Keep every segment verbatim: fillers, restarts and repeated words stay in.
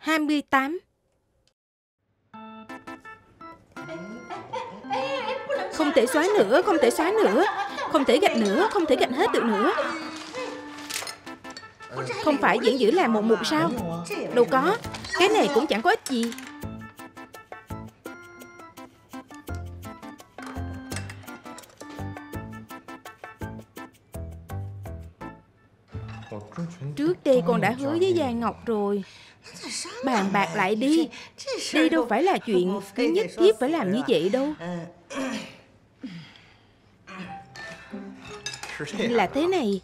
hai mươi tám. Không thể xóa nữa, không thể xóa nữa. Không thể gạch nữa, không thể gạch hết được nữa. Không phải vẫn giữ làm một mục sao? Đâu có, cái này cũng chẳng có ích gì. Trước đây con đã hứa với Giai Ngọc rồi, bàn bạc lại đi. Đây đâu phải là chuyện nhất thiết phải làm như vậy đâu. Là thế này,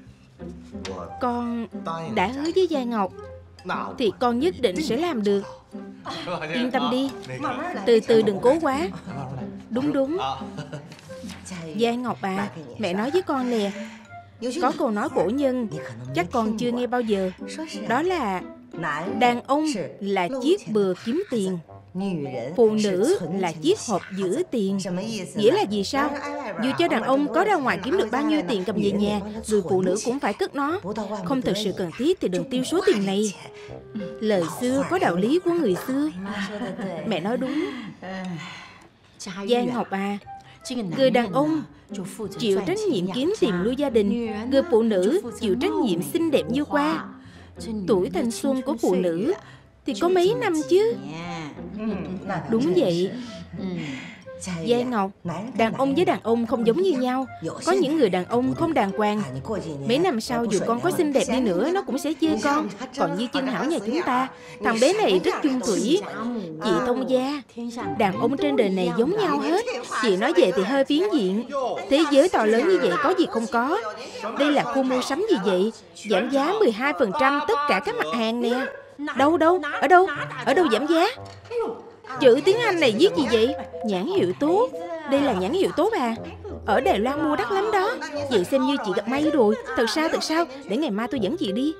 con đã hứa với Giai Ngọc thì con nhất định sẽ làm được. Yên tâm đi, từ từ đừng cố quá. Đúng đúng. Giai Ngọc à, mẹ nói với con nè, có câu nói cổ nhân chắc con chưa nghe bao giờ. Đó là đàn ông là chiếc bừa kiếm tiền, phụ nữ là chiếc hộp giữ tiền. Nghĩa là gì sao? Dù cho đàn ông có ra ngoài kiếm được bao nhiêu tiền cầm về nhà, người phụ nữ cũng phải cất nó. Không thực sự cần thiết thì đừng tiêu số tiền này. Lời xưa có đạo lý của người xưa. Mẹ nói đúng. Giai Ngọc à, người đàn ông chịu trách nhiệm kiếm tiền nuôi gia đình, người phụ nữ chịu trách nhiệm xinh đẹp như hoa. Tuổi thanh xuân của phụ nữ thì có mấy năm chứ? Đúng vậy. Giai Ngọc, đàn ông với đàn ông không giống như nhau. Có những người đàn ông không đàng hoàng. Mấy năm sau dù con có xinh đẹp đi nữa, nó cũng sẽ chê con. Còn như Chân Hảo nhà chúng ta, thằng bé này rất chung thủy. Chị Thông gia, đàn ông trên đời này giống nhau hết. Chị nói về thì hơi phiến diện. Thế giới to lớn như vậy có gì không có. Đây là khu mua sắm gì vậy? Giảm giá mười hai phần trăm tất cả các mặt hàng nè. Đâu đâu, ở đâu, ở đâu giảm giá? Chữ tiếng Anh này viết gì vậy? Nhãn hiệu tốt. Đây là nhãn hiệu tốt à? Ở Đài Loan mua đắt lắm đó. Vậy xem như chị gặp may rồi. Thật sao, thật sao? Để ngày mai tôi dẫn chị đi.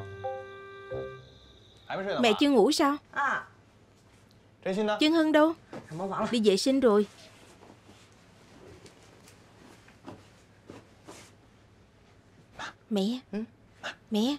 Mẹ chưa ngủ sao? Chân Hân đâu? Đi vệ sinh rồi. Mẹ, mẹ,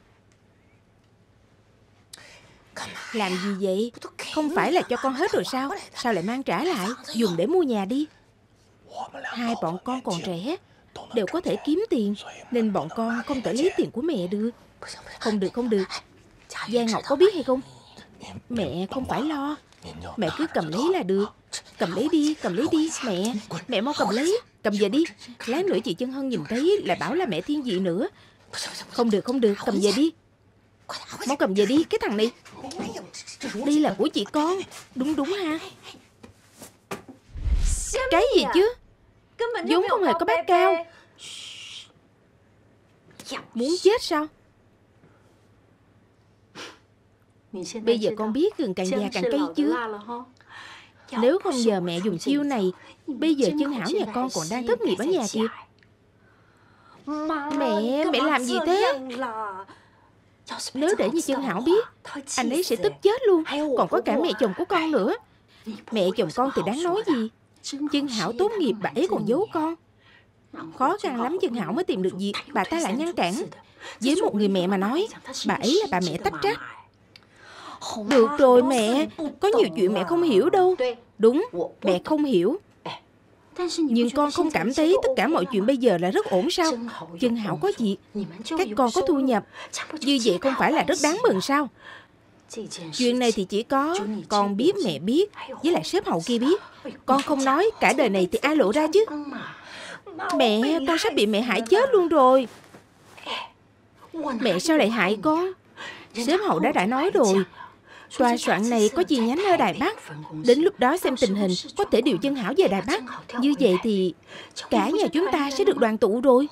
làm gì vậy? Không phải là cho con hết rồi sao? Sao lại mang trả lại? Dùng để mua nhà đi. Hai bọn con còn trẻ, đều có thể kiếm tiền, nên bọn con không thể lấy tiền của mẹ được. Không được, không được. Giai Ngọc có biết hay không? Mẹ không phải lo. Mẹ cứ cầm lấy là được. Cầm lấy đi, cầm lấy đi. Mẹ, mẹ mau cầm lấy. Cầm về đi. Lát nữa chị Chân Hân nhìn thấy lại bảo là mẹ thiên vị nữa. Không được, không được. Cầm về đi. Mau cầm về đi, cái thằng này. Đây là của chị con. Đúng đúng ha. Cái gì chứ? vốn không hề có bát cao. Muốn chết sao? Bây giờ con biết gừng càng già càng cay chưa? Nếu không nhờ mẹ dùng chiêu này, bây giờ Chân Hảo nhà con còn đang thất nghiệp ở nhà kìa. Mẹ, mẹ làm gì thế? Nếu để như Chân Hảo biết, anh ấy sẽ tức chết luôn. Còn có cả mẹ chồng của con nữa. Mẹ chồng con thì đáng nói gì. Chân Hảo tốt nghiệp bà ấy còn giấu con. Khó khăn lắm Chân Hảo mới tìm được việc, bà ta lại ngăn cản. Với một người mẹ mà nói, bà ấy là bà mẹ tắc trách. Được rồi mẹ, có nhiều chuyện mẹ không hiểu đâu. Đúng, mẹ không hiểu. Nhưng con không cảm thấy tất cả mọi chuyện bây giờ là rất ổn sao? Chân Hảo có việc, các con có thu nhập, như vậy không phải là rất đáng mừng sao? Chuyện này thì chỉ có con biết, mẹ biết, với lại sếp hậu kia biết. Con không nói, cả đời này thì ai lộ ra chứ? Mẹ, con sắp bị mẹ hại chết luôn rồi. Mẹ sao lại hại con? Sếp hậu đã đã nói rồi, tòa soạn này có chi nhánh ở Đài Bắc. Đến lúc đó xem tình hình, có thể điều Chân Hảo về Đài Bắc. Như vậy thì cả nhà chúng ta sẽ được đoàn tụ rồi.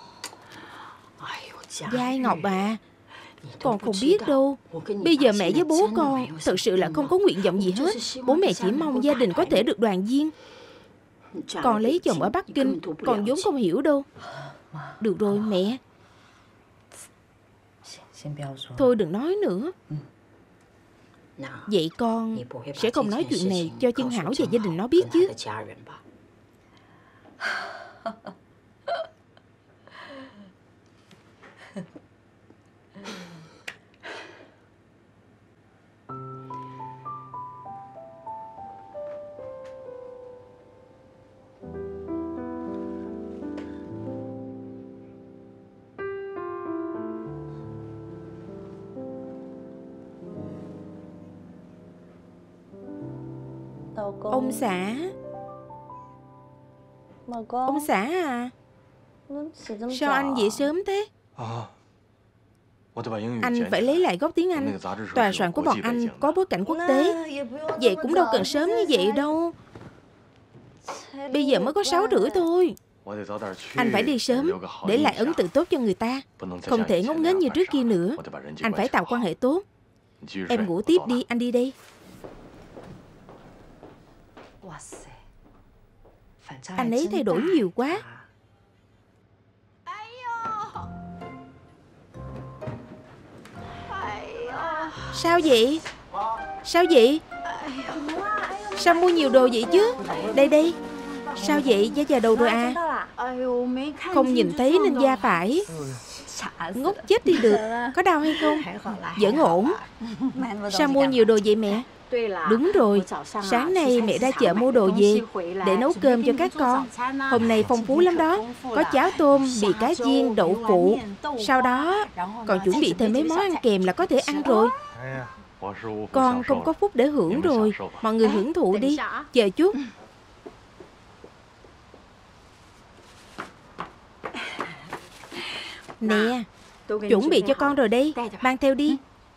Giai Ngọc à, con không biết đâu. Bây giờ mẹ với bố con thật sự là không có nguyện vọng gì hết. Bố mẹ chỉ mong gia đình có thể được đoàn viên. Con lấy chồng ở Bắc Kinh, con vốn không hiểu đâu. Được rồi mẹ. Thôi đừng nói nữa. Vậy con sẽ không nói chuyện này cho Chân Hảo và gia đình nó biết chứ? Ông xã. Ông xã à? Sao anh dậy sớm thế? Anh phải lấy lại gốc tiếng Anh. Tòa soạn của bọn anh có bối cảnh quốc tế. Vậy cũng đâu cần sớm như vậy đâu. Bây giờ mới có sáu rưỡi thôi. Anh phải đi sớm để lại ấn tượng tốt cho người ta. Không thể ngốc nghếch như trước kia nữa. Anh phải tạo quan hệ tốt. Em ngủ tiếp đi, anh đi đây. Anh ấy thay đổi nhiều quá. Sao vậy? Sao vậy? Sao mua nhiều đồ vậy chứ? Đây đây. Sao vậy? Da già đầu rồi à? Không nhìn thấy nên da phải. Ngốc chết đi được. Có đau hay không? Vẫn ổn. Sao mua nhiều đồ vậy mẹ? Đúng rồi. Sáng nay mẹ ra chợ mua đồ về để nấu cơm cho các con. Hôm nay phong phú lắm đó. Có cháo tôm, bì cá chiên, đậu phụ. Sau đó còn chuẩn bị thêm mấy món ăn kèm là có thể ăn rồi. Con không có phúc để hưởng rồi. Mọi người hưởng thụ đi. Chờ chút. Nè, chuẩn bị cho con rồi đây. Mang theo đi.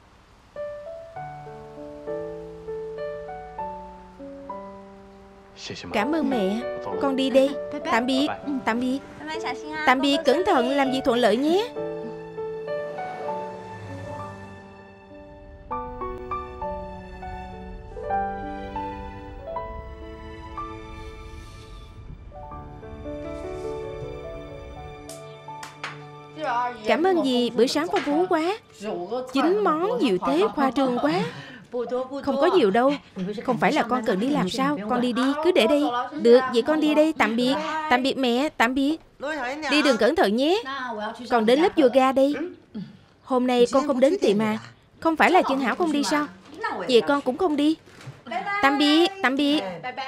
Cảm ơn mẹ. Con đi đây. Tạm biệt. Tạm biệt. Tạm biệt, cẩn thận, làm việc thuận lợi nhé. Cảm ơn dì, bữa sáng phong phú quá. Chín món nhiều thế, khoa trương quá. Không có nhiều đâu. Không phải là con cần đi làm sao? Con đi đi, cứ để đây. Được, vậy con đi đây, tạm biệt. Tạm biệt mẹ, tạm biệt. Đi đường cẩn thận nhé. Còn đến lớp yoga đây. Hôm nay con không đến tiệm mà. Không phải là Chân Hảo không đi sao? Vậy con cũng không đi. Tạm biệt, tạm biệt.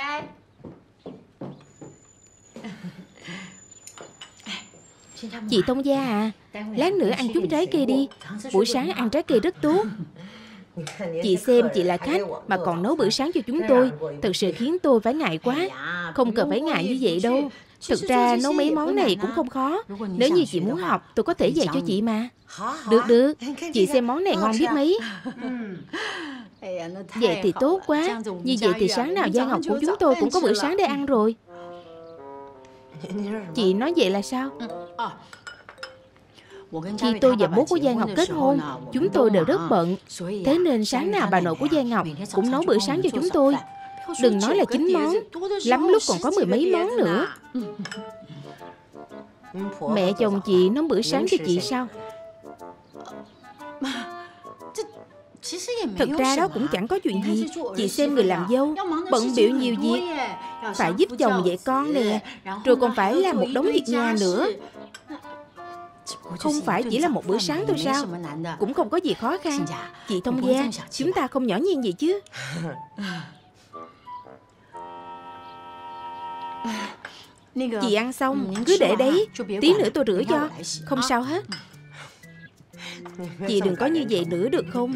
Chị Thông Gia à, lát nữa ăn chút trái cây đi. Buổi sáng ăn trái cây rất tốt. Chị xem, chị là khách mà còn nấu bữa sáng cho chúng tôi. Thật sự khiến tôi phải ngại quá. Không cần phải ngại như vậy đâu. Thực ra nấu mấy món này cũng không khó. Nếu như chị muốn học, tôi có thể dạy cho chị mà. Được, được. Chị xem món này ngon biết mấy. Vậy thì tốt quá. Như vậy thì sáng nào Gia Ngọc của chúng tôi cũng có bữa sáng để ăn rồi. Chị nói vậy là sao? Khi tôi và bố của Gia Ngọc kết hôn, chúng tôi đều rất bận. Thế nên sáng nào bà nội của Gia Ngọc cũng nấu bữa sáng cho chúng tôi. Đừng nói là chín món, lắm lúc còn có mười mấy món nữa. Mẹ chồng chị nấu bữa sáng cho chị sao? Thật ra đó cũng chẳng có chuyện gì. Chị xem người làm dâu bận bịu nhiều việc, phải giúp chồng dạy con nè, rồi còn phải làm một đống việc nhà nữa. Không phải chỉ là một bữa sáng thôi sao? Cũng không có gì khó khăn. Chị Thông Gia, chúng ta không nhỏ nhen vậy chứ. Chị ăn xong cứ để đấy, tí nữa tôi rửa cho. Không sao hết. Chị đừng có như vậy nữa được không?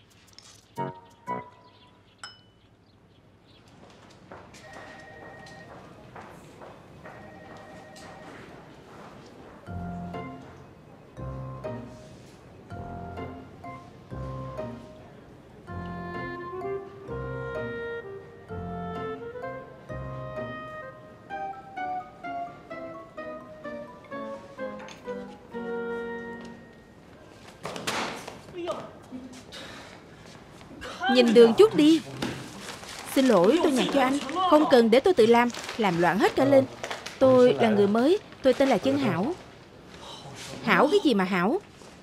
Nhìn đường chút đi. Xin lỗi, tôi nhặt cho anh. Không cần, để tôi tự làm. Làm loạn hết cả lên. Tôi là người mới. Tôi tên là Chân Hảo. Hảo cái gì mà Hảo?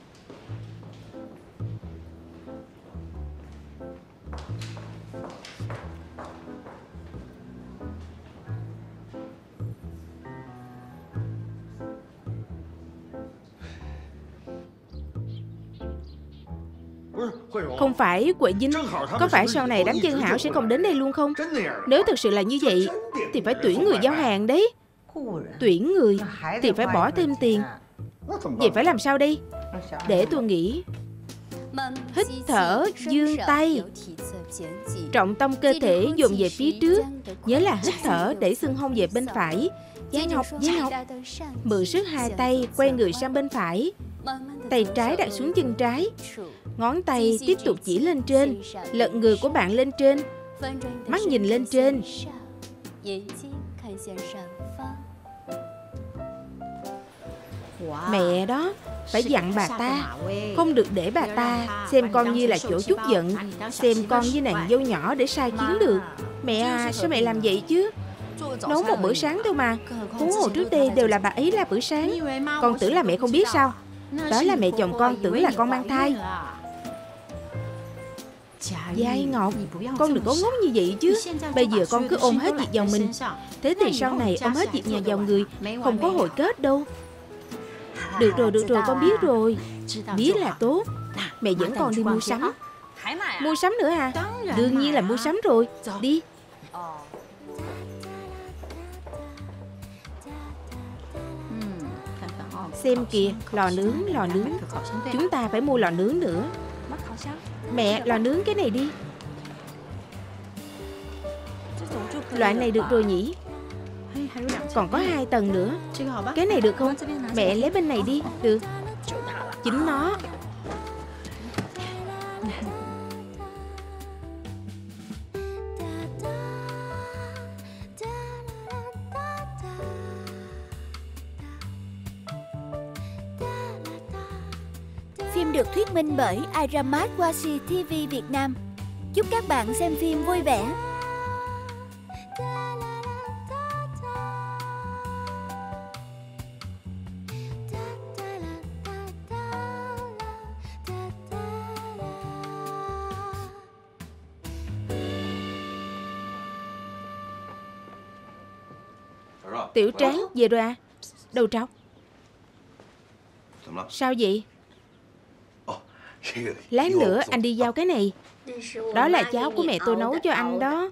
Không phải Quệ Dinh. Có phải sau này đám Chân Hảo sẽ không đến đây luôn không? Nếu thực sự là như vậy thì phải tuyển người giao hàng đấy. Tuyển người thì phải bỏ thêm tiền. Vậy phải làm sao đây? Để tôi nghĩ. Hít thở dương tay. Trọng tâm cơ thể dồn về phía trước. Nhớ là hít thở để xương hông về bên phải. Giai Ngọc, Giai Ngọc. Mượn sức hai tay quay người sang bên phải. Tay trái đặt xuống chân trái. Ngón tay tiếp tục chỉ lên trên. Lật người của bạn lên trên. Mắt nhìn lên trên. Mẹ đó, phải dặn bà ta, không được để bà ta xem con như là chỗ chút giận, xem con như nàng dâu nhỏ để sai khiến được. Mẹ à, sao mẹ làm vậy chứ? Nấu một bữa sáng thôi mà. Huống hồ trước đây đều là bà ấy làm bữa sáng. Con tưởng là mẹ không biết sao? Đó là mẹ chồng con tưởng là con mang thai. Giai Ngọc, con đừng có ngốc như vậy chứ. Bây giờ con cứ ôm hết việc vào mình, thế thì sau này ôm hết việc nhà vào người, không có hồi kết đâu. Được rồi, được rồi, con biết rồi. Biết là tốt. Mẹ dẫn con đi mua sắm. Mua sắm nữa à? Đương nhiên là mua sắm rồi. Đi. Xem kìa, lò nướng, lò nướng. Chúng ta phải mua lò nướng nữa. Mẹ, lò nướng cái này đi. Loại này được rồi nhỉ? Còn có hai tầng nữa. Cái này được không? Mẹ lấy bên này đi. Được. Chính nó. Phim được thuyết minh bởi iRamat Washi ti vi Việt Nam. Chúc các bạn xem phim vui vẻ. Tiểu Tráng, về rồi à? Đầu trọc. Sao vậy? Lát nữa anh đi giao cái này. Đó là cháo của mẹ tôi nấu cho anh đó.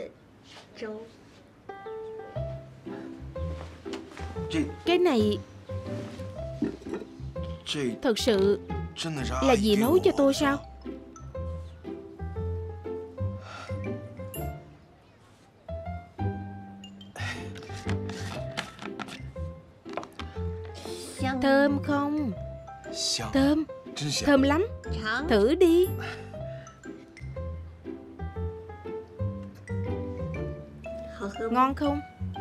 Cái này thật sự là dì nấu cho tôi sao? Thơm không? Thơm. Thơm lắm. Thử đi. Ngon không?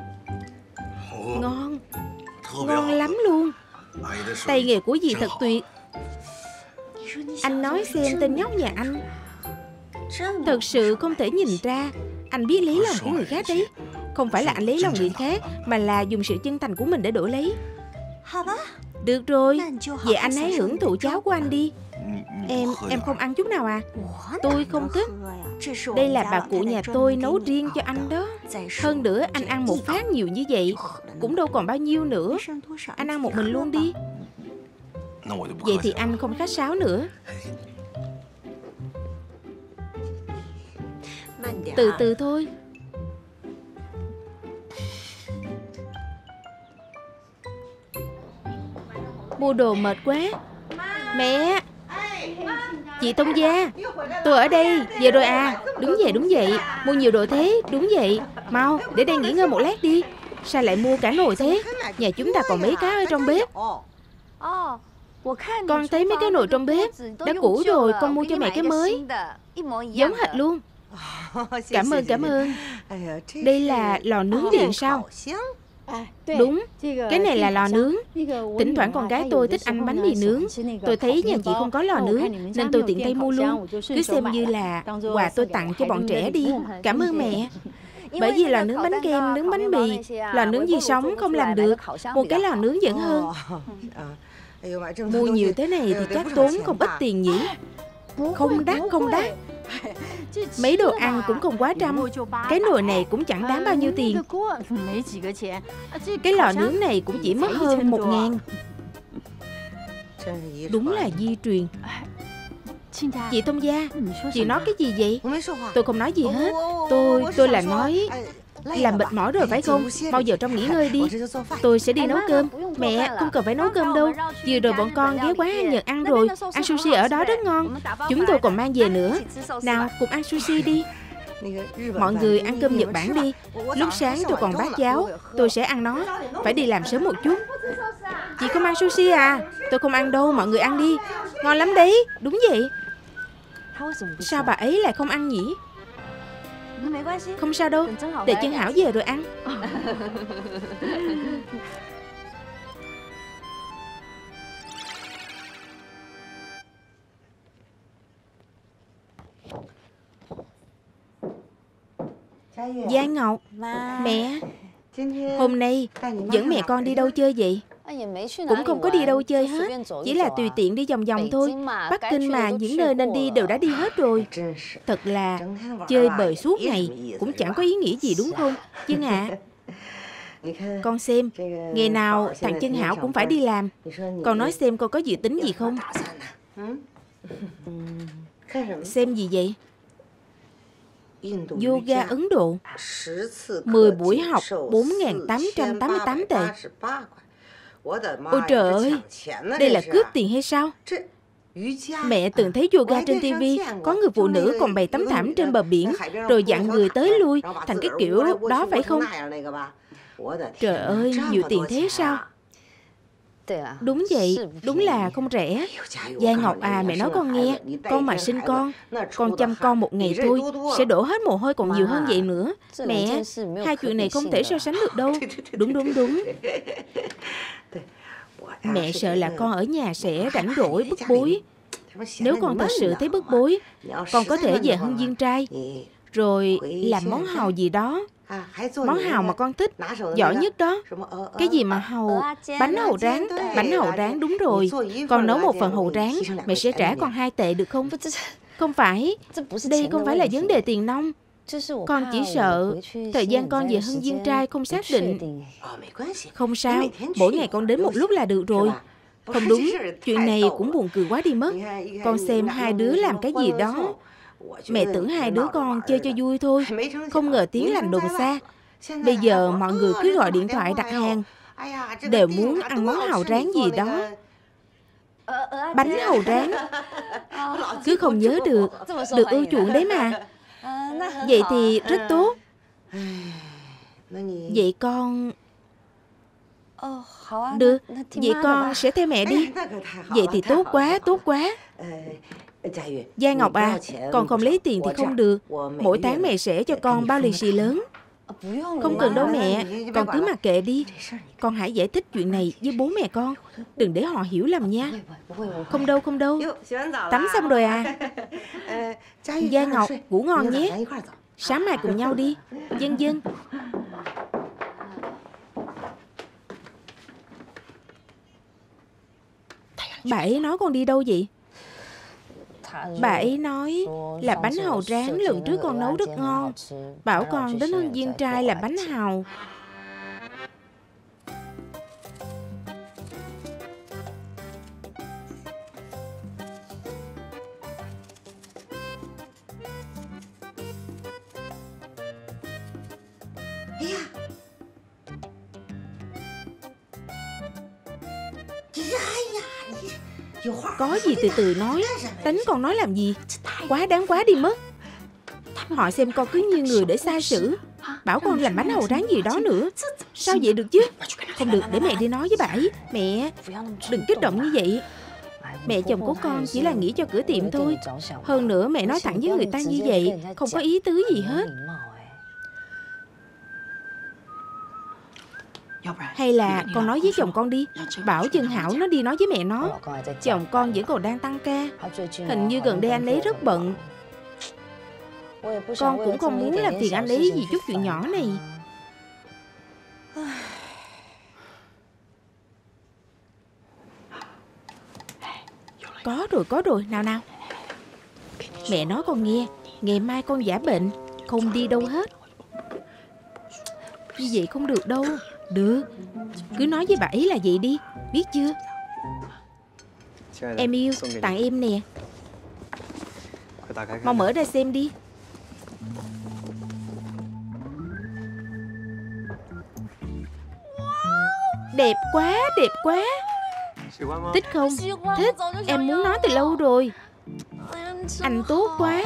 Ngon. Ngon lắm luôn. Tay nghề của dì thật tuyệt. Anh nói xem tên nhóc nhà anh thật sự không thể nhìn ra. Anh biết lấy lòng của người khác đấy. Không phải là anh lấy lòng người khác, mà là dùng sự chân thành của mình để đổi lấy. Được rồi, vậy anh hãy hưởng thụ cháo của anh đi. Em, em không ăn chút nào à? Tôi không thích. Đây là bà cụ nhà tôi nấu riêng cho anh đó. Hơn nữa anh ăn một phát nhiều như vậy cũng đâu còn bao nhiêu nữa. Anh ăn một mình luôn đi. Vậy thì anh không khách sáo nữa. Từ từ thôi. Mua đồ mệt quá. Mẹ. Chị Tông Gia, tôi ở đây. Về rồi à? Đúng vậy, đúng vậy. Mua nhiều đồ thế. Đúng vậy. Mau, để đây nghỉ ngơi một lát đi. Sao lại mua cả nồi thế? Nhà chúng ta còn mấy cái ở trong bếp. Con thấy mấy cái nồi trong bếp đã cũ rồi, con mua cho mẹ cái mới. Giống hệt luôn. Cảm ơn, cảm ơn. Đây là lò nướng điện sao? Đúng, cái này là lò nướng. Thỉnh thoảng con gái tôi thích ăn bánh mì nướng. Tôi thấy nhà chị không có lò nướng nên tôi tiện tay mua luôn. Cứ xem như là quà tôi tặng cho bọn trẻ đi. Cảm ơn mẹ. Bởi vì lò nướng bánh kem, nướng bánh mì, lò nướng gì sống không làm được. Một cái lò nướng vẫn hơn. Mua nhiều thế này thì chắc tốn không ít tiền nhỉ? Không đắt, không đắt. Mấy đồ ăn cũng không quá trăm. Cái nồi này cũng chẳng đáng bao nhiêu tiền. Cái lò nướng này cũng chỉ mất hơn một ngàn. Đúng là di truyền. Chị Tông Gia, chị nói cái gì vậy? Tôi không nói gì hết. Tôi, tôi là nói Làm mệt mỏi rồi phải không? Mau vào trong nghỉ ngơi đi. Tôi sẽ đi nấu cơm. Mẹ, không cần phải nấu cơm đâu. Vừa rồi bọn con ghé quán ăn Nhật ăn rồi. Ăn sushi ở đó rất ngon. Chúng tôi còn mang về nữa. Nào, cùng ăn sushi đi. Mọi người ăn cơm Nhật Bản đi. Lúc sáng tôi còn bát cháo. Tôi sẽ ăn nó. Phải đi làm sớm một chút. Chị không ăn sushi à? Tôi không ăn đâu, mọi người ăn đi. Ngon lắm đấy. Đúng vậy. Sao bà ấy lại không ăn nhỉ? Không sao đâu. Để Chân Hảo về rồi ăn. Gia Ngọc, mẹ, hôm nay dẫn mẹ con đi đâu chơi vậy? Cũng không có đi đâu chơi hết. Chỉ là tùy tiện đi vòng vòng thôi. Bắc Kinh mà, những nơi nên đi đều đã đi hết rồi. Thật là chơi bời suốt ngày cũng chẳng có ý nghĩa gì đúng không? Chân ạ, con xem, ngày nào thằng Chân Hảo cũng phải đi làm. Con nói xem con có dự tính gì không? Xem gì vậy? Yoga Ấn Độ, mười buổi học bốn nghìn tám trăm tám mươi tám tệ. Ôi trời ơi, đây là cướp tiền hay sao? Mẹ từng thấy yoga trên tivi, có người phụ nữ còn bày tấm thảm trên bờ biển, rồi dặn người tới lui, thành cái kiểu đó phải không? Trời ơi, nhiều tiền thế sao? Đúng vậy, đúng là không rẻ. Gia Ngọc à, mẹ nói con nghe, con mà sinh con, con chăm con một ngày thôi, sẽ đổ hết mồ hôi còn nhiều hơn vậy nữa. Mẹ, hai chuyện này không thể so sánh được đâu. Đúng đúng đúng. Mẹ sợ là con ở nhà sẽ rảnh rỗi bức bối. Nếu con thật sự thấy bức bối, con có thể về Hưng Viên Trai, rồi làm món hàu gì đó. Món hàu mà con thích, giỏi nhất đó. Cái gì mà hàu? Bánh hàu rán. Bánh hàu rán, đúng rồi. Con nấu một phần hàu rán, mẹ sẽ trả con hai tệ được không? Không phải, đây không phải là vấn đề tiền nong. Con chỉ sợ thời gian con về Hưng Viên Trai không xác định. Không sao, mỗi ngày con đến một lúc là được rồi. Không đúng, chuyện này cũng buồn cười quá đi mất. Con xem hai đứa làm cái gì đó. Mẹ tưởng hai đứa con chơi cho vui thôi, không ngờ tiếng lành đồn xa. Bây giờ mọi người cứ gọi điện thoại đặt hàng, đều muốn ăn món hàu rán gì đó. Bánh hàu rán. Cứ không nhớ được, được ưa chuộng đấy mà. Vậy thì rất tốt. Vậy con... Được, vậy con sẽ theo mẹ đi. Vậy thì tốt quá, tốt quá. Gia Ngọc à, con không lấy tiền thì không được. Mỗi tháng mẹ sẽ cho con bao lì xì lớn. Không cần đâu mẹ, con cứ mặc kệ đi. Con hãy giải thích chuyện này với bố mẹ con, đừng để họ hiểu lầm nha. Không đâu, không đâu. Tắm xong rồi à? Gia Ngọc, ngủ ngon nhé. Sáng mai cùng nhau đi. Vâng vâng. Bà ấy nói con đi đâu vậy? Bà ấy nói là bánh hàu rán lần trước con nấu rất ngon, bảo con đến Hưng Viên Trai làm bánh hàu. Có gì từ từ nói, đánh con nói làm gì? Quá đáng quá đi mất. Họ xem con cứ như người để sai sử, bảo con làm bánh hàu rán gì đó nữa. Sao vậy được chứ? Không được, để mẹ đi nói với bà ấy. Mẹ, đừng kích động như vậy. Mẹ chồng của con chỉ là nghĩ cho cửa tiệm thôi. Hơn nữa mẹ nói thẳng với người ta như vậy, không có ý tứ gì hết. Hay là con nói với chồng con đi, bảo Chân Hảo nó đi nói với mẹ nó. Chồng con vẫn còn đang tăng ca, hình như gần đây anh ấy rất bận. Con cũng không muốn làm phiền anh ấy vì chút chuyện nhỏ này. Có rồi, có rồi, nào nào. Mẹ nói con nghe, ngày mai con giả bệnh, không đi đâu hết. Như vậy không được đâu. Được, cứ nói với bà ấy là vậy đi, biết chưa? Em yêu, tặng em nè. Mau mở ra xem đi. Đẹp quá, đẹp quá. Thích không? Thích, em muốn nói từ lâu rồi. Anh tốt quá.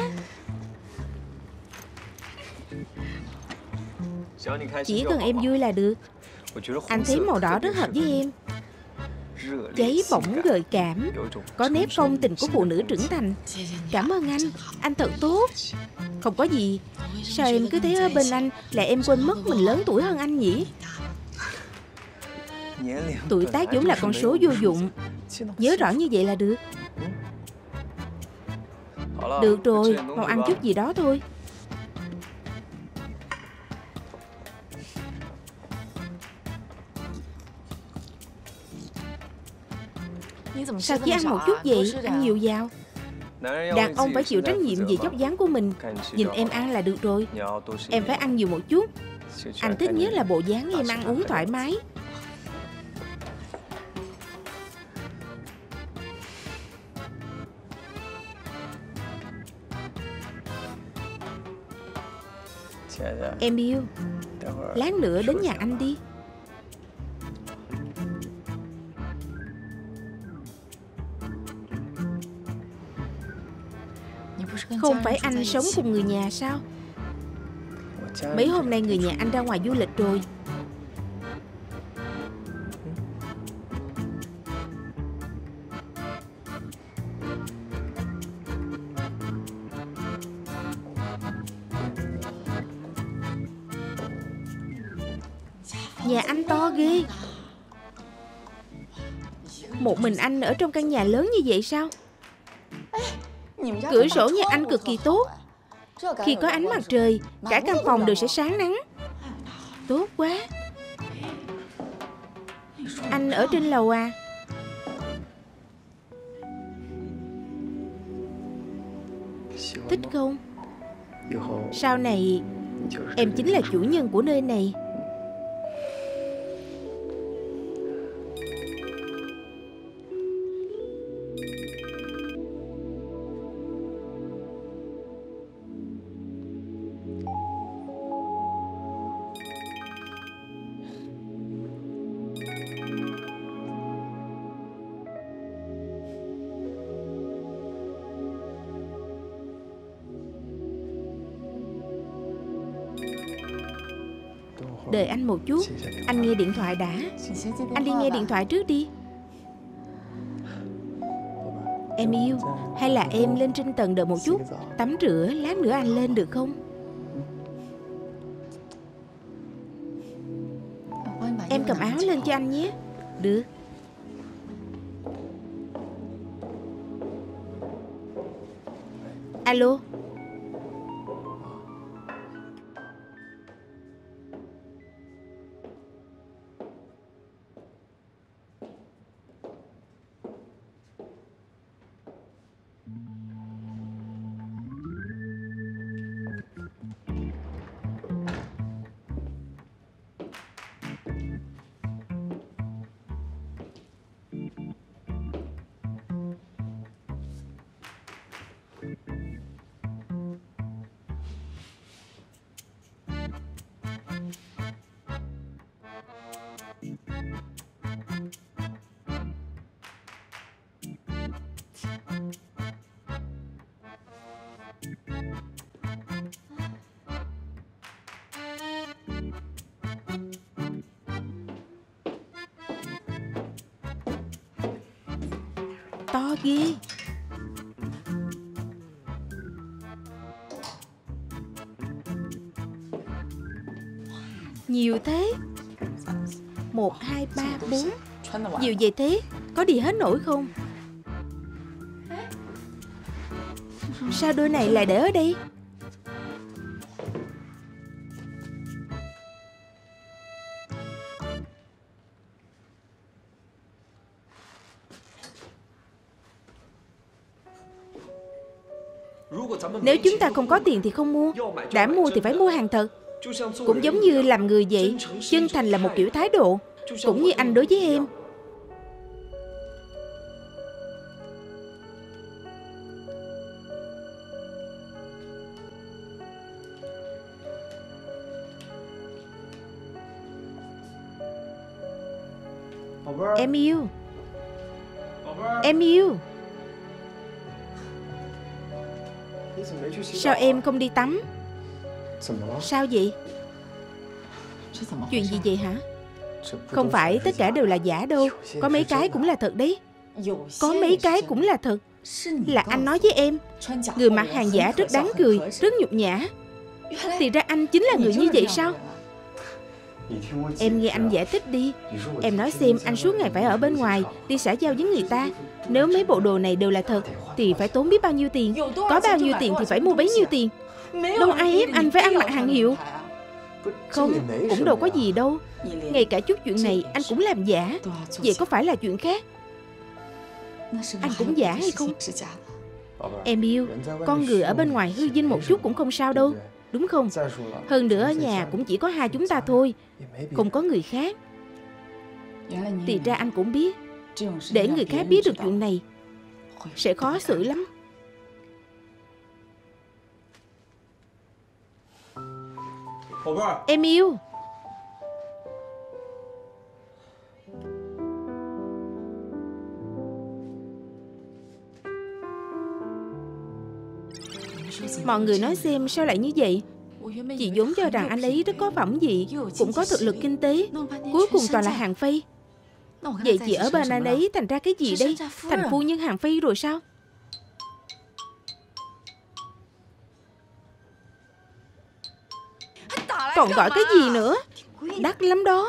Chỉ cần em vui là được. Anh thấy màu đỏ rất hợp với em. Cháy bỏng gợi cảm, có nét phong tình của phụ nữ trưởng thành. Cảm ơn anh, anh thật tốt. Không có gì. Sao em cứ thấy ở bên anh là em quên mất mình lớn tuổi hơn anh nhỉ? Tuổi tác vốn là con số vô dụng. Nhớ rõ như vậy là được. Được rồi, mau ăn chút gì đó thôi. Sao chỉ ăn một chút vậy? Ăn nhiều vào. Đàn ông phải chịu trách nhiệm về vóc dáng của mình. Nhìn em ăn là được rồi. Em phải ăn nhiều một chút. Anh thích nhất là bộ dáng em ăn uống thoải mái. Em yêu, lát nữa đến nhà anh đi. Không phải anh sống cùng người nhà sao? Mấy hôm nay người nhà anh ra ngoài du lịch rồi. Nhà anh to ghê. Một mình anh ở trong căn nhà lớn như vậy sao? Cửa sổ nhà anh cực kỳ tốt. Khi có ánh mặt trời, cả căn phòng đều sẽ sáng nắng. Tốt quá. Anh ở trên lầu à? Thích không? Sau này em chính là chủ nhân của nơi này. Đợi anh một chút. Anh nghe điện thoại đã. Anh đi nghe điện thoại trước đi. Em yêu, hay là em lên trên tầng đợi một chút, tắm rửa, lát nữa anh lên được không? Em cầm áo lên cho anh nhé. Được. Alo. To ghê. Nhiều thế. Một, hai, ba, bốn. Nhiều vậy thế. Có đi hết nổi không? Sao đôi này lại để ở đây? Nếu chúng ta không có tiền thì không mua. Đã mua thì phải mua hàng thật. Cũng giống như làm người vậy. Chân thành là một kiểu thái độ. Cũng như anh đối với em. Em yêu. Em yêu. Sao em không đi tắm? Sao vậy? Chuyện gì vậy hả? Không phải tất cả đều là giả đâu. Có mấy cái cũng là thật đấy. Có mấy cái cũng là thật. Là anh nói với em, người mặc hàng giả rất đáng cười, rất nhục nhã. Thì ra anh chính là người như vậy sao? Em nghe anh giải thích đi. Em nói xem, anh suốt ngày phải ở bên ngoài, đi xã giao với người ta. Nếu mấy bộ đồ này đều là thật thì phải tốn biết bao nhiêu tiền. Có bao nhiêu tiền thì phải mua bấy nhiêu tiền. Đâu ai ép anh phải ăn mặc hàng hiệu. Không, cũng đâu có gì đâu. Ngay cả chút chuyện này anh cũng làm giả. Vậy có phải là chuyện khác? Anh cũng giả hay không? Em yêu, con người ở bên ngoài hư vinh một chút cũng không sao đâu, đúng không? Hơn nữa ở nhà cũng chỉ có hai chúng ta thôi, không có người khác. Thì ra anh cũng biết, để người khác biết được chuyện này sẽ khó xử lắm. Em yêu. Mọi người nói xem sao lại như vậy? Chị vốn cho rằng anh ấy rất có phẩm vị, cũng có thực lực kinh tế, cuối cùng toàn là hàng phay. Vậy chị ở bên anh ấy thành ra cái gì đây? Thành phu nhân hàng phay rồi sao? Còn gọi cái gì nữa? Đắt lắm đó.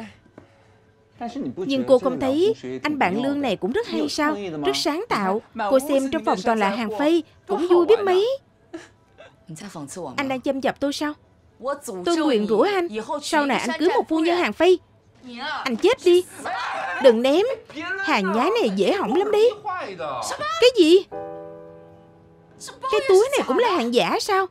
Nhưng cô không thấy anh bạn Lương này cũng rất hay sao? Rất sáng tạo. Cô xem trong phòng toàn là hàng phay, cũng vui biết mấy. Anh đang châm chọc tôi sao? Tôi nguyền rủa anh, sau này anh cưới một phu nhân hàng phay. Anh chết đi. Đừng ném. Hàng nhái này dễ hỏng lắm đấy. Cái gì? Cái túi này cũng là hàng giả sao?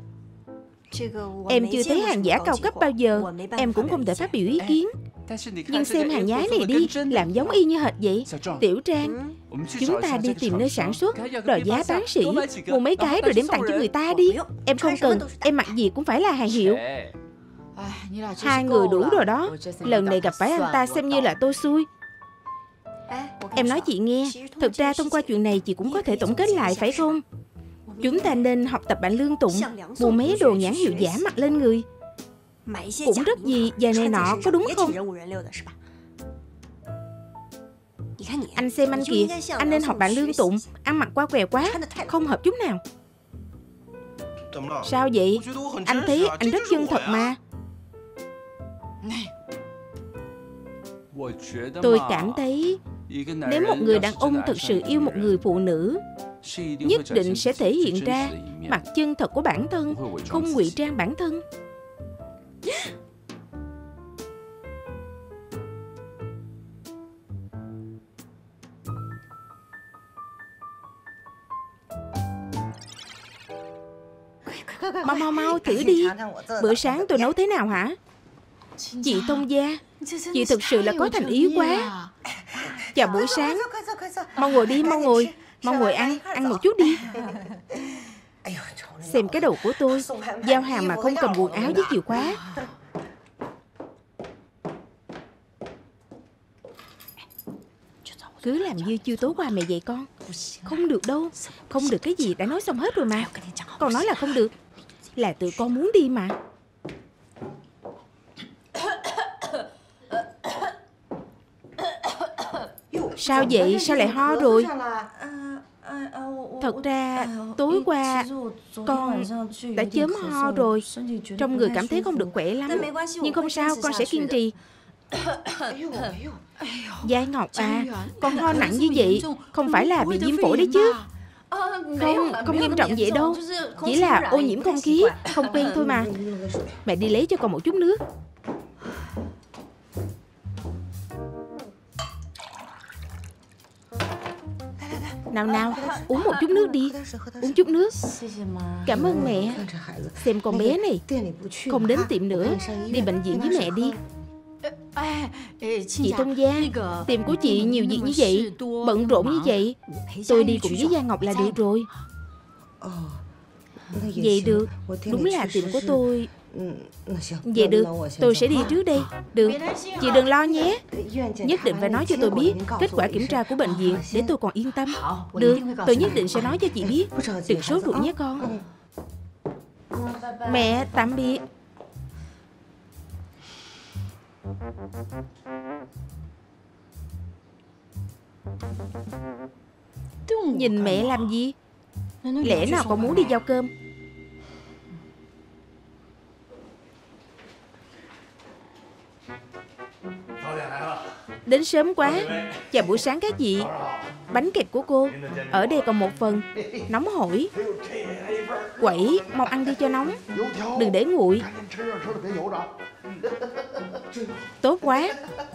Em chưa thấy hàng giả cao cấp bao giờ, em cũng không thể phát biểu ý kiến. Nhưng xem hàng nhái này đi, làm giống y như hệt vậy. Tiểu Trang, chúng ta đi tìm nơi sản xuất, đòi giá bán sỉ, mua mấy cái rồi đem tặng cho người ta đi. Em không cần, em mặc gì cũng phải là hàng hiệu. Hai người đủ rồi đó. Lần này gặp phải anh ta xem như là tôi xui. Em nói chị nghe, thực ra thông qua chuyện này chị cũng có thể tổng kết lại phải không? Chúng ta nên học tập bạn Lương Tụng, mua mấy đồ nhãn hiệu giả mặc lên người. Cũng rất gì và này nọ, có đúng không? Anh xem anh kìa, anh nên học bạn Lương Tụng, ăn mặc qua què quá, không hợp chút nào. Sao vậy? Anh thấy anh rất chân thật mà. Tôi cảm thấy nếu một người đàn ông thực sự yêu một người phụ nữ, nhất định sẽ thể hiện ra mặt chân thật của bản thân, không ngụy trang bản thân. Mau mau mau thử đi. Bữa sáng tôi nấu thế nào hả? Chị Tông Gia, chị thực sự là có thành ý quá. Chào buổi sáng. Mau ngồi đi, mau ngồi. Mau ngồi ăn, ăn một chút đi. Xem cái đầu của tôi, giao hàng mà không cầm quần áo với chìa khóa. Cứ làm như chưa tối qua mẹ dạy con. Không được đâu. Không được cái gì đã nói xong hết rồi mà. Con nói là không được. Là tự con muốn đi mà. Sao vậy? Sao lại ho rồi? Thật ra tối qua con đã chớm ho rồi, trong người cảm thấy không được khỏe lắm. Nhưng không sao, con sẽ kiên trì. Giai Ngọc à, con ho nặng như vậy không phải là bị viêm phổi đấy chứ? Không, không nghiêm trọng vậy đâu. Chỉ là ô nhiễm không khí, không quen thôi mà. Mẹ đi lấy cho con một chút nước. Nào nào, uống một chút nước đi. Uống chút nước. Cảm ơn mẹ. Xem con bé này, không đến tiệm nữa, đi bệnh viện với mẹ đi. Chị Tông Gia, tiệm của chị nhiều việc như vậy, bận rộn như vậy, tôi đi cùng với Gia Ngọc là được rồi. Vậy được, đúng là tiệm của tôi Vậy được, tôi sẽ đi trước đây. Được, chị đừng lo nhé. Nhất định phải nói cho tôi biết kết quả kiểm tra của bệnh viện để tôi còn yên tâm. Được, tôi nhất định sẽ nói cho chị biết. Đừng sốt ruột nhé con. Mẹ, tạm biệt. Nhìn mẹ làm gì? Lẽ nào con muốn đi giao cơm? Đến sớm quá. Chào buổi sáng các vị. Bánh kẹp của cô. Ở đây còn một phần. Nóng hổi. Quẩy, mau ăn đi cho nóng. Đừng để nguội. Tốt quá.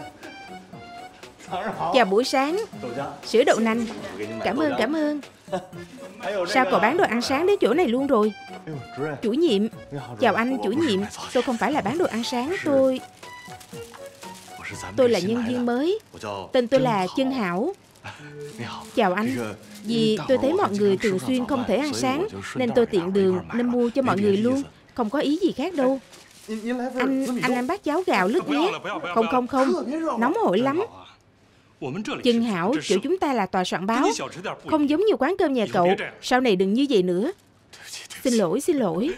Chào buổi sáng. Sữa đậu nành. Cảm ơn, cảm ơn. Sao cậu bán đồ ăn sáng đến chỗ này luôn rồi? Chủ nhiệm. Chào anh chủ nhiệm. Tôi không phải là bán đồ ăn sáng. Tôi Tôi là nhân viên mới. Tên tôi là Trân Hảo. Chào anh. Vì tôi thấy mọi người thường xuyên không thể ăn sáng, nên tôi tiện đường nên mua cho mọi người luôn. Không có ý gì khác đâu. Anh anh ăn bát cháo gạo lứt nhé. Không không không, nóng hổi lắm. Trân Hảo, chỗ chúng ta là tòa soạn báo, không giống như quán cơm nhà cậu. Sau này đừng như vậy nữa. Xin lỗi, xin lỗi.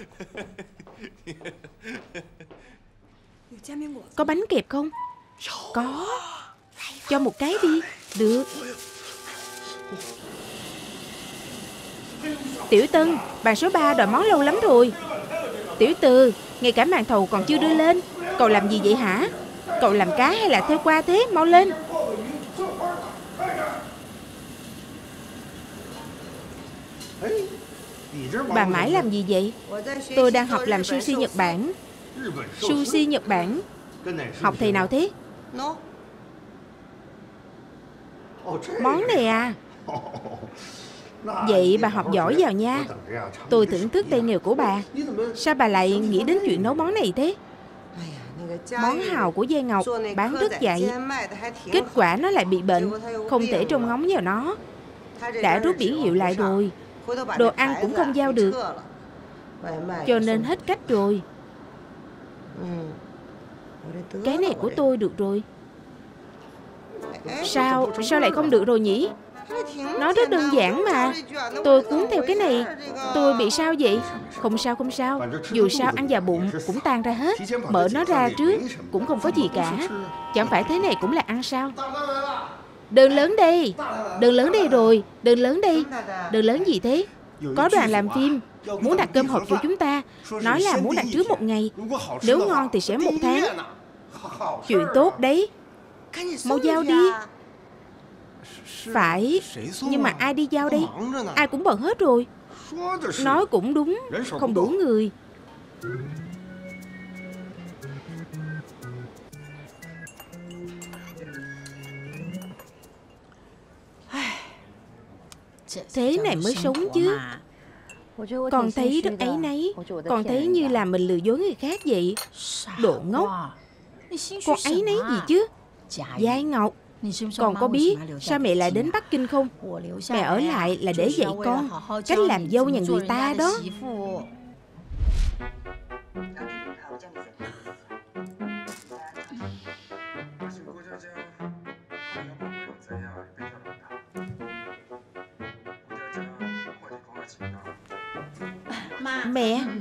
Có bánh kẹp không? Có. Cho một cái đi. Được. Tiểu Tân, bàn số ba đòi món lâu lắm rồi. Tiểu Từ, ngay cả màn thầu còn chưa đưa lên. Cậu làm gì vậy hả? Cậu làm cá hay là theo qua thế? Mau lên. Bà mãi làm gì vậy? Tôi đang học làm sushi Nhật Bản. Sushi Nhật Bản. Học thầy nào thế? Món này à? Vậy bà học giỏi vào nha. Tôi thưởng thức tay nghề của bà. Sao bà lại nghĩ đến chuyện nấu món này thế? Món hàu của Giai Ngọc bán rất chạy. Kết quả nó lại bị bệnh. Không thể trông ngóng vào nó. Đã rút biển hiệu lại rồi. Đồ ăn cũng không giao được. Cho nên hết cách rồi. Cái này của tôi được rồi. Sao, sao lại không được rồi nhỉ? Nó rất đơn giản mà. Tôi cuốn theo cái này. Tôi bị sao vậy? Không sao, không sao. Dù sao ăn vào bụng cũng tan ra hết. Mở nó ra trước cũng không có gì cả. Chẳng phải thế này cũng là ăn sao? Đơn lớn đây. Đơn lớn đây rồi. Đơn lớn đây. Đơn lớn gì thế? Có đoàn làm phim muốn đặt cơm hộp của chúng ta. Nói là muốn đặt trước một ngày. Nếu ngon thì sẽ một tháng. Chuyện tốt đấy. Mau giao đi. Phải. Nhưng mà ai đi giao đây? Ai cũng bận hết rồi. Nói cũng đúng. Không đủ người. Thế này mới sống chứ. Con thấy rất áy náy. Con thấy như là mình lừa dối người khác vậy. Đồ ngốc. Con áy náy gì chứ? Giai Ngọc, con có biết sao mẹ lại đến Bắc Kinh không? Mẹ ở lại là để dạy con cách làm dâu nhà người ta đó. Mẹ.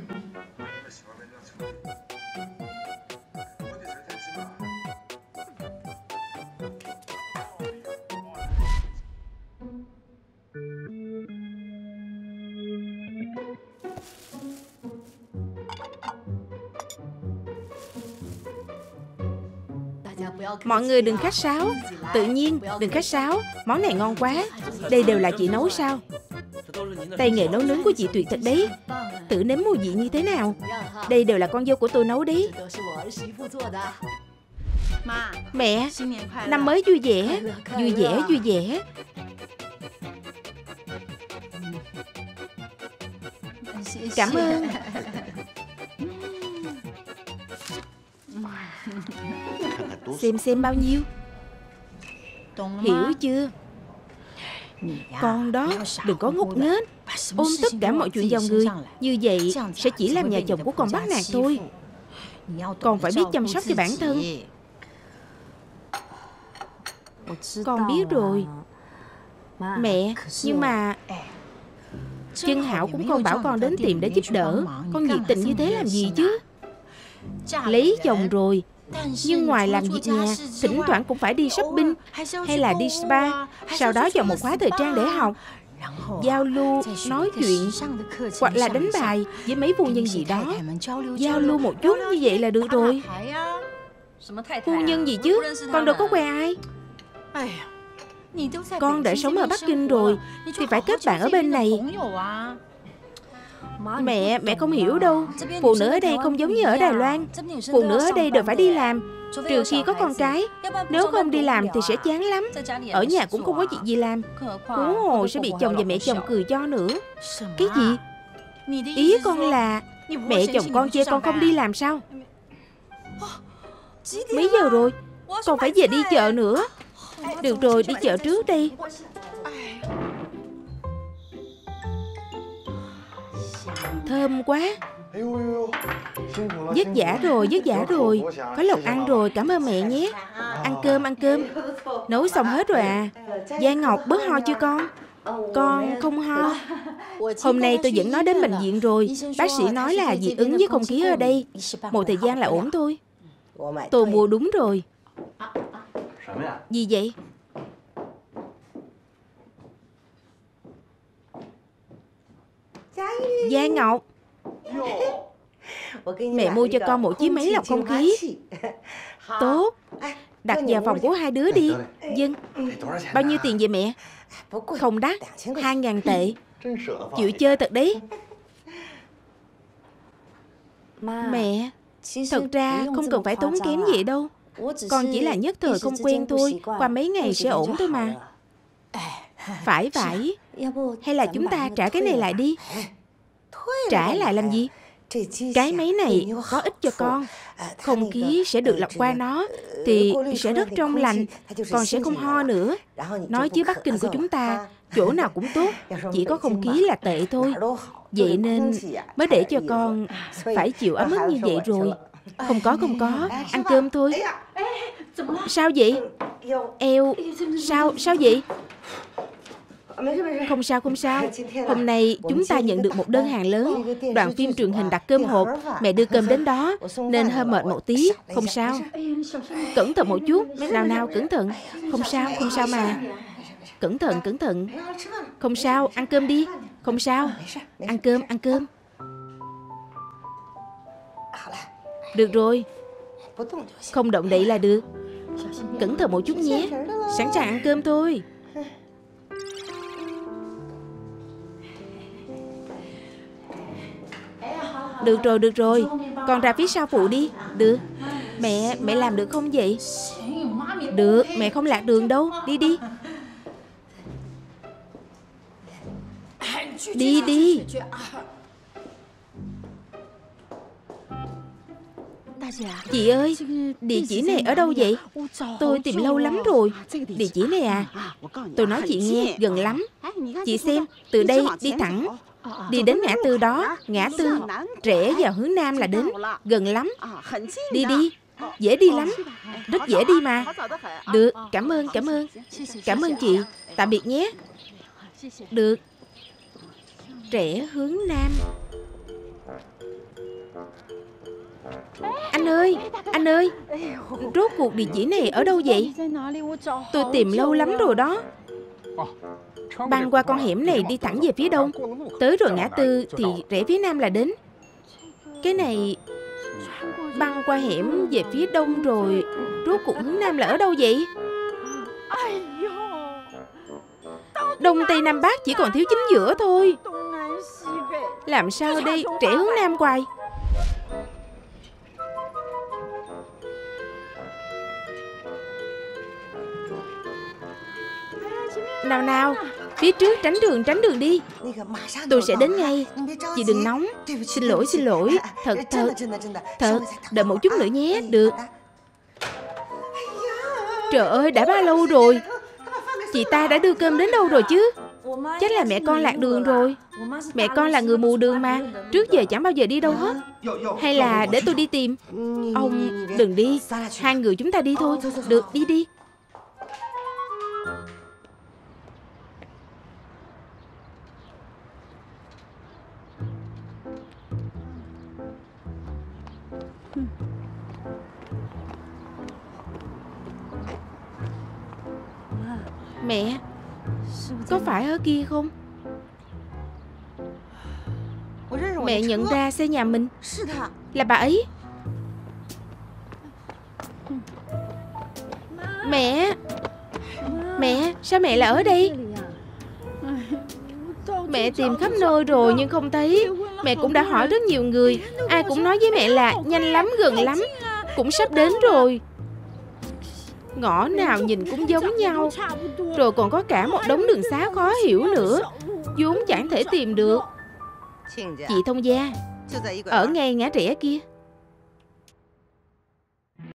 Mọi người đừng khách sáo. Tự nhiên, đừng khách sáo. Món này ngon quá. Đây đều là chị nấu sao? Tay nghề nấu nướng của chị tuyệt thật đấy. Tự nếm mùi vị như thế nào? Đây đều là con dâu của tôi nấu đấy. Mẹ, năm mới vui vẻ. Vui vẻ, vui vẻ. Cảm ơn. Xem xem bao nhiêu. Hiểu chưa? Con đó đừng có ngốc nghếch, ôm tất cả mọi chuyện vào người. Như vậy sẽ chỉ làm nhà chồng của con bắt nạt thôi. Con phải biết chăm sóc cho bản thân. Con biết rồi. Mẹ, nhưng mà Chân Hảo cũng không bảo con đến tiệm để giúp đỡ. Con nhiệt tình như thế làm gì chứ? Lấy chồng rồi, nhưng ngoài làm việc nhà, thỉnh thoảng cũng phải đi shopping hay là đi spa, sau đó dành một khóa thời trang để học, giao lưu, nói chuyện, hoặc là đánh bài với mấy phu nhân gì đó. Giao lưu một chút như vậy là được rồi. Phu nhân gì chứ? Con đâu có quen ai. Con đã sống ở Bắc Kinh rồi thì phải kết bạn ở bên này. Mẹ, mẹ không hiểu đâu. Phụ nữ ở đây không giống như ở Đài Loan. Phụ nữ ở đây đều phải đi làm, trừ khi có con cái. Nếu không đi làm thì sẽ chán lắm. Ở nhà cũng không có việc gì làm, huống hồ sẽ bị chồng và mẹ chồng cười cho nữa. Cái gì? Ý con là mẹ chồng con chê con không đi làm sao? Mấy giờ rồi? Con phải về đi chợ nữa. Được rồi, đi chợ trước đi. Thơm quá. Vất vả rồi, vất vả rồi. Có lộc ăn rồi, cảm ơn mẹ nhé. Ăn cơm, ăn cơm. Nấu xong hết rồi à? Giang Ngọc bớt ho chưa con? Con không ho. Hôm nay tôi dẫn nó đến bệnh viện rồi. Bác sĩ nói là dị ứng với không khí ở đây. Một thời gian là ổn thôi. Tôi mua đúng rồi. Gì vậy? Giang Ngọc, mẹ mua cho con một chiếc máy lọc không khí. Tốt. Đặt vào phòng của hai đứa đi. Vâng. Bao nhiêu tiền vậy mẹ? Không đắt, hai ngàn tệ. Chịu chơi thật đấy. Mẹ, thật ra không cần phải tốn kém vậy đâu. Con chỉ là nhất thời không quen thôi. Qua mấy ngày sẽ ổn thôi mà. Phải phải. Hay là chúng ta trả cái này lại đi. Trả lại làm gì? Cái máy này có ích cho con. Không khí sẽ được lọc qua nó thì sẽ rất trong lành. Con sẽ không ho nữa. Nói chứ Bắc Kinh của chúng ta chỗ nào cũng tốt, chỉ có không khí là tệ thôi. Vậy nên mới để cho con phải chịu ấm ức như vậy rồi. Không có, không có. Ăn cơm thôi. Sao vậy? Eo. Sao, sao vậy? Không sao, không sao. Hôm nay chúng ta nhận được một đơn hàng lớn. Đoàn phim truyền hình đặt cơm hộp. Mẹ đưa cơm đến đó nên hơi mệt một tí. Không sao. Cẩn thận một chút. Nào nào, cẩn thận. Không sao, không sao mà. Cẩn thận, cẩn thận. Không sao, ăn cơm đi. Không sao. Ăn cơm, ăn cơm. Được rồi. Không động đậy là được. Cẩn thận một chút nhé. Sẵn sàng ăn cơm thôi. Được rồi, được rồi. Con ra phía sau phụ đi. Được. Mẹ, mẹ làm được không vậy? Được, mẹ không lạc đường đâu. Đi đi. Đi đi. Chị ơi, địa chỉ này ở đâu vậy? Tôi tìm lâu lắm rồi. Địa chỉ này à? Tôi nói chị nghe, gần lắm. Chị xem, từ đây đi thẳng, đi đến ngã tư đó, ngã tư, rẽ vào hướng nam là đến, gần lắm. Đi đi, dễ đi lắm. Rất dễ đi mà. Được, cảm ơn, cảm ơn. Cảm ơn chị, tạm biệt nhé. Được. Rẽ hướng nam. Anh ơi, anh ơi, rốt cuộc địa chỉ này ở đâu vậy? Tôi tìm lâu lắm rồi đó. Băng qua con hẻm này đi thẳng về phía đông. Tới rồi ngã tư thì rẽ phía nam là đến. Cái này băng qua hẻm về phía đông rồi, rốt cuộc hướng nam là ở đâu vậy? Đông tây nam bắc chỉ còn thiếu chính giữa thôi. Làm sao đây, rẽ hướng nam hoài. Nào nào, phía trước tránh đường, tránh đường đi. Tôi sẽ đến ngay. Chị đừng nóng. Xin lỗi, xin lỗi. Thật, thật, thật. Đợi một chút nữa nhé. Được. Trời ơi, đã bao lâu rồi? Chị ta đã đưa cơm đến đâu rồi chứ? Chắc là mẹ con lạc đường rồi. Mẹ con là người mù đường mà, trước giờ chẳng bao giờ đi đâu hết. Hay là để tôi đi tìm? Ông đừng đi, hai người chúng ta đi thôi. Được, đi đi. Mẹ, có phải ở kia không? Mẹ nhận ra xe nhà mình. Là bà ấy. Mẹ, mẹ, sao mẹ lại ở đây? Mẹ tìm khắp nơi rồi nhưng không thấy. Mẹ cũng đã hỏi rất nhiều người, ai cũng nói với mẹ là nhanh lắm, gần lắm, cũng sắp đến rồi. Ngõ nào nhìn cũng giống nhau. Rồi còn có cả một đống đường xá khó hiểu nữa, vốn chẳng thể tìm được. Chị thông gia, ở ngay ngã rẽ kia.